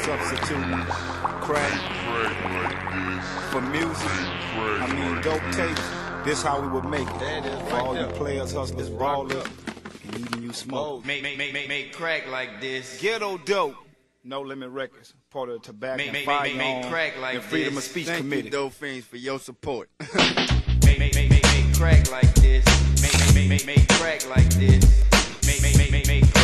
substituting crack for music. I mean, dope tapes. This how we would make it. For all you players, hustlers, ballers, and even you smoke. Make crack like this. Ghetto dope. No Limit Records. Part of the Tobacco and Firearm crack like and Freedom of this. Speech Thank Committee. you, Dope Fiends, for your support. Make crack like this. Make crack like this. Make